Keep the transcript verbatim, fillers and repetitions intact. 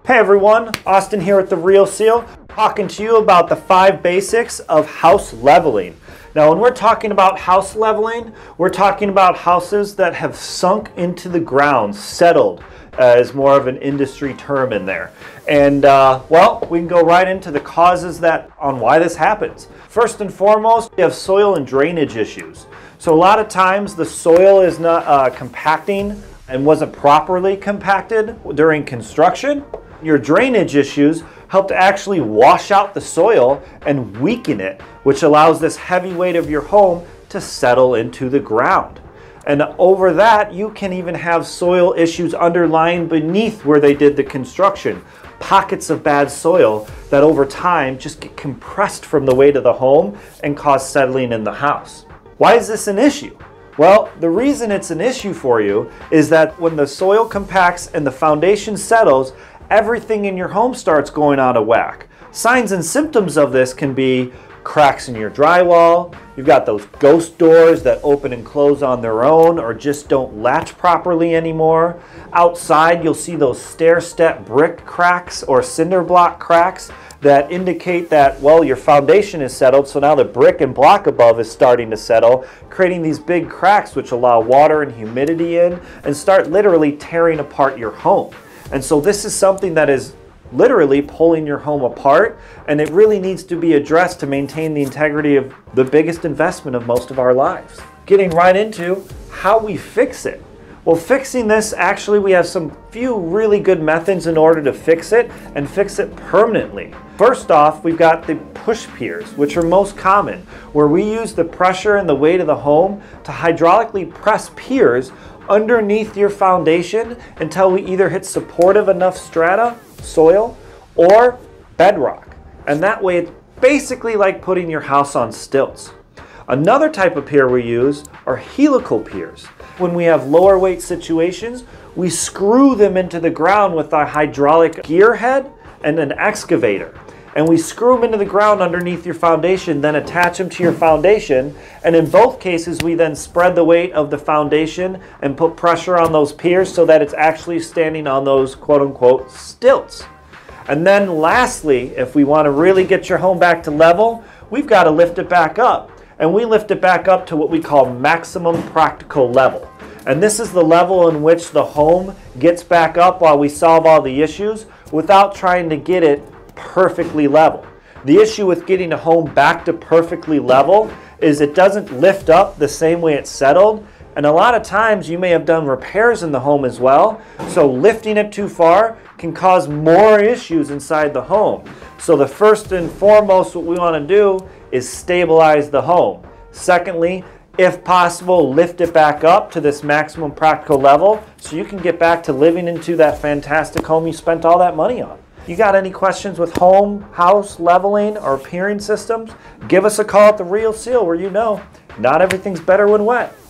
Hey everyone, Austin here at The Real Seal, talking to you about the five basics of house leveling. Now when we're talking about house leveling, we're talking about houses that have sunk into the ground, settled, uh, is more of an industry term in there. And uh, well, we can go right into the causes that on why this happens. First and foremost, you have soil and drainage issues. So a lot of times the soil is not uh, compacting and wasn't properly compacted during construction. Your drainage issues help to actually wash out the soil and weaken it, which allows this heavy weight of your home to settle into the ground. And over that, you can even have soil issues underlying beneath where they did the construction. Pockets of bad soil that over time just get compressed from the weight of the home and cause settling in the house. Why is this an issue? Well, the reason it's an issue for you is that when the soil compacts and the foundation settles, everything in your home starts going out of whack. Signs and symptoms of this can be cracks in your drywall. You've got those ghost doors that open and close on their own or just don't latch properly anymore. Outside, you'll see those stair-step brick cracks or cinder block cracks that indicate that, well, your foundation is settled, so now the brick and block above is starting to settle, creating these big cracks which allow water and humidity in and start literally tearing apart your home. And so this is something that is literally pulling your home apart, and it really needs to be addressed to maintain the integrity of the biggest investment of most of our lives. Getting right into how we fix it. Well, fixing this, actually we have some few really good methods in order to fix it and fix it permanently. First off, we've got the push piers, which are most common, where we use the pressure and the weight of the home to hydraulically press piers underneath your foundation until we either hit supportive enough strata, soil, or bedrock. And that way it's basically like putting your house on stilts. Another type of pier we use are helical piers. When we have lower weight situations, we screw them into the ground with our hydraulic gear head and an excavator. And we screw them into the ground underneath your foundation, then attach them to your foundation. And in both cases, we then spread the weight of the foundation and put pressure on those piers so that it's actually standing on those quote-unquote stilts. And then lastly, if we want to really get your home back to level, we've got to lift it back up. And we lift it back up to what we call maximum practical level. And this is the level in which the home gets back up while we solve all the issues without trying to get it perfectly level. The issue with getting a home back to perfectly level is it doesn't lift up the same way it's settled, and a lot of times you may have done repairs in the home as well, so lifting it too far can cause more issues inside the home. So the first and foremost what we want to do is stabilize the home. Secondly, if possible, lift it back up to this maximum practical level so you can get back to living into that fantastic home you spent all that money on. You got any questions with home, house, leveling, or piering systems? Give us a call at The Real Seal, where you know not everything's better when wet.